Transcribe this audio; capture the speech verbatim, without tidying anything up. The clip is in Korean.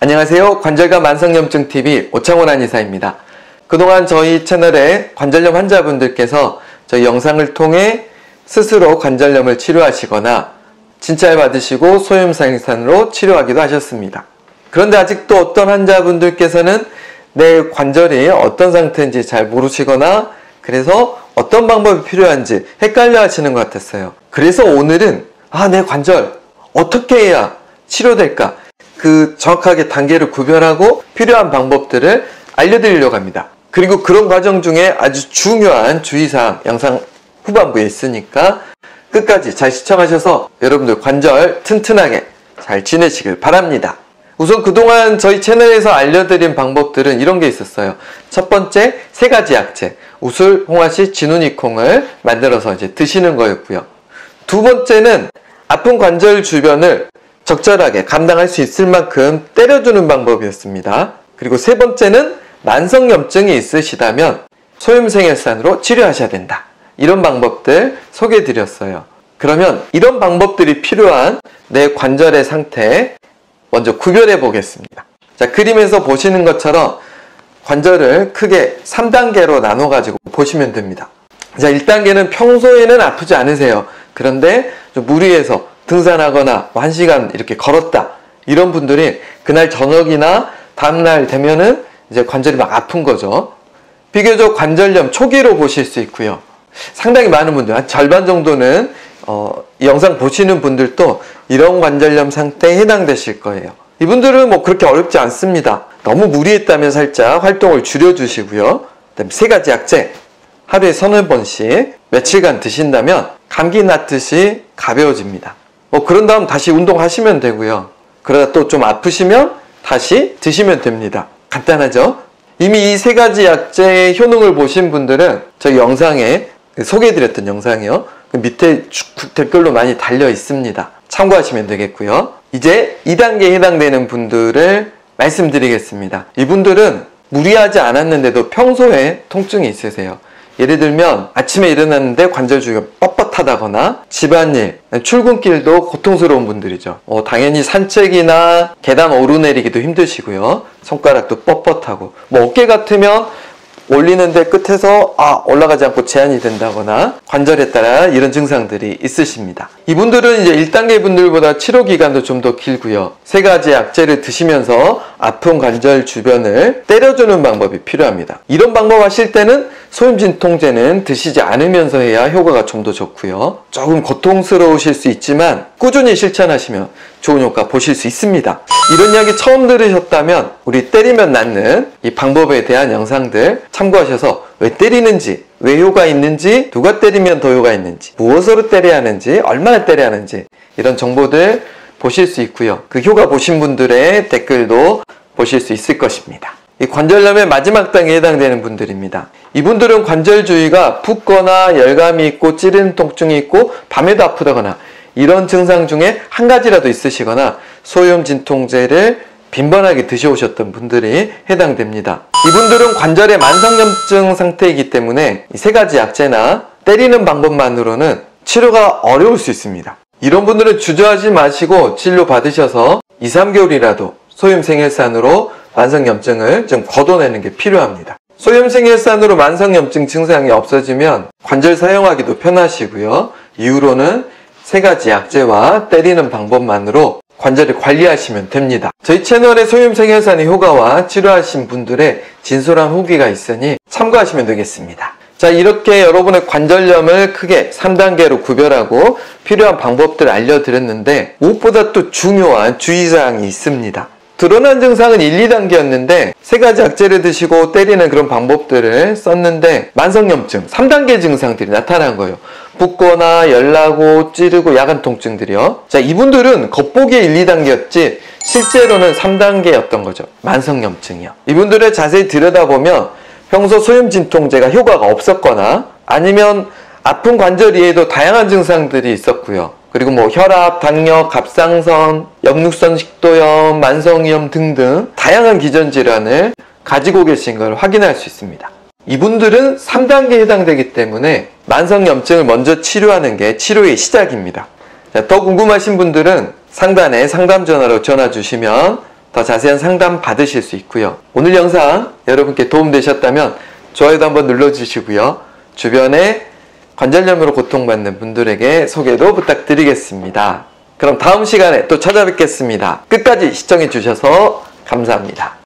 안녕하세요. 관절과 만성염증티비 오창원 한의사입니다. 그동안 저희 채널에 관절염 환자분들께서 저희 영상을 통해 스스로 관절염을 치료하시거나 진찰 받으시고 소염생산으로 치료하기도 하셨습니다. 그런데 아직도 어떤 환자분들께서는 내 관절이 어떤 상태인지 잘 모르시거나 그래서 어떤 방법이 필요한지 헷갈려 하시는 것 같았어요. 그래서 오늘은 아, 내 관절 어떻게 해야 치료될까? 그 정확하게 단계를 구별하고 필요한 방법들을 알려드리려고 합니다. 그리고 그런 과정 중에 아주 중요한 주의사항 영상 후반부에 있으니까 끝까지 잘 시청하셔서 여러분들 관절 튼튼하게 잘 지내시길 바랍니다. 우선 그동안 저희 채널에서 알려드린 방법들은 이런 게 있었어요. 첫 번째, 세 가지 약재, 우술, 홍화씨, 진우니콩을 만들어서 이제 드시는 거였고요. 두 번째는 아픈 관절 주변을 적절하게 감당할 수 있을 만큼 때려주는 방법이었습니다. 그리고 세 번째는 만성염증이 있으시다면 소염생혈산으로 치료하셔야 된다. 이런 방법들 소개해 드렸어요. 그러면 이런 방법들이 필요한 내 관절의 상태 먼저 구별해 보겠습니다. 자, 그림에서 보시는 것처럼 관절을 크게 삼 단계로 나눠 가지고 보시면 됩니다. 자, 일 단계는 평소에는 아프지 않으세요. 그런데 좀 무리해서 등산하거나 한 시간 이렇게 걸었다, 이런 분들이 그날 저녁이나 다음날 되면은 이제 관절이 막 아픈 거죠. 비교적 관절염 초기로 보실 수 있고요. 상당히 많은 분들, 한 절반 정도는 어, 이 영상 보시는 분들도 이런 관절염 상태에 해당되실 거예요. 이분들은 뭐 그렇게 어렵지 않습니다. 너무 무리했다면 살짝 활동을 줄여주시고요. 그다음에 세 가지 약재 하루에 서너 번씩 며칠간 드신다면 감기 낫듯이 가벼워집니다. 뭐 그런 다음 다시 운동하시면 되고요. 그러다 또 좀 아프시면 다시 드시면 됩니다. 간단하죠? 이미 이 세 가지 약재의 효능을 보신 분들은 저희 영상에 소개해드렸던 영상이요, 그 밑에 댓글로 많이 달려 있습니다. 참고하시면 되겠고요. 이제 이 단계에 해당되는 분들을 말씀드리겠습니다. 이분들은 무리하지 않았는데도 평소에 통증이 있으세요. 예를 들면 아침에 일어났는데 관절 주위가 뻣뻣하다거나 집안일, 출근길도 고통스러운 분들이죠. 어, 당연히 산책이나 계단 오르내리기도 힘드시고요. 손가락도 뻣뻣하고, 뭐 어깨 같으면 올리는데 끝에서 아 올라가지 않고 제한이 된다거나 관절에 따라 이런 증상들이 있으십니다. 이분들은 이제 일 단계 분들보다 치료 기간도 좀 더 길고요. 세 가지 약재를 드시면서 아픈 관절 주변을 때려주는 방법이 필요합니다. 이런 방법 하실 때는 소염진통제는 드시지 않으면서 해야 효과가 좀 더 좋고요. 조금 고통스러우실 수 있지만 꾸준히 실천하시면 좋은 효과 보실 수 있습니다. 이런 이야기 처음 들으셨다면 우리 때리면 낫는 이 방법에 대한 영상들 참고하셔서 왜 때리는지, 왜 효과 있는지, 누가 때리면 더 효과 있는지, 무엇으로 때려야 하는지, 얼마나 때려야 하는지 이런 정보들 보실 수 있고요. 그 효과 보신 분들의 댓글도 보실 수 있을 것입니다. 이 관절염의 마지막 단계에 해당되는 분들입니다. 이분들은 관절 주위가 붓거나 열감이 있고 찌르는 통증이 있고 밤에도 아프다거나 이런 증상 중에 한 가지라도 있으시거나 소염 진통제를 빈번하게 드셔오셨던 분들이 해당됩니다. 이분들은 관절의 만성염증 상태이기 때문에 이 세 가지 약재나 때리는 방법만으로는 치료가 어려울 수 있습니다. 이런 분들은 주저하지 마시고 진료 받으셔서 이, 삼 개월이라도 소염생혈산으로 만성염증을 좀 걷어내는 게 필요합니다. 소염생혈산으로 만성염증 증상이 없어지면 관절 사용하기도 편하시고요. 이후로는 세 가지 약재와 때리는 방법만으로 관절을 관리하시면 됩니다. 저희 채널에 소염생혈산의 효과와 치료하신 분들의 진솔한 후기가 있으니 참고하시면 되겠습니다. 자, 이렇게 여러분의 관절염을 크게 삼 단계로 구별하고 필요한 방법들을 알려드렸는데 무엇보다 또 중요한 주의사항이 있습니다. 드러난 증상은 일, 이 단계였는데 세 가지 약재를 드시고 때리는 그런 방법들을 썼는데 만성염증 삼 단계 증상들이 나타난 거예요. 붓거나 열나고 찌르고 야간 통증들이요. 자, 이분들은 겉보기에 일, 이 단계였지 실제로는 삼 단계였던 거죠. 만성염증이요. 이분들을 자세히 들여다보면 평소 소염진통제가 효과가 없었거나 아니면 아픈 관절 이외에도 다양한 증상들이 있었고요. 그리고 뭐 혈압, 당뇨, 갑상선, 역류성 식도염, 만성염 등등 다양한 기전 질환을 가지고 계신 걸 확인할 수 있습니다. 이분들은 삼 단계에 해당되기 때문에 만성염증을 먼저 치료하는 게 치료의 시작입니다. 자, 더 궁금하신 분들은 상단에 상담 전화로 전화 주시면 더 자세한 상담 받으실 수 있고요. 오늘 영상 여러분께 도움되셨다면 좋아요도 한번 눌러주시고요. 주변에 관절염으로 고통받는 분들에게 소개도 부탁드리겠습니다. 그럼 다음 시간에 또 찾아뵙겠습니다. 끝까지 시청해 주셔서 감사합니다.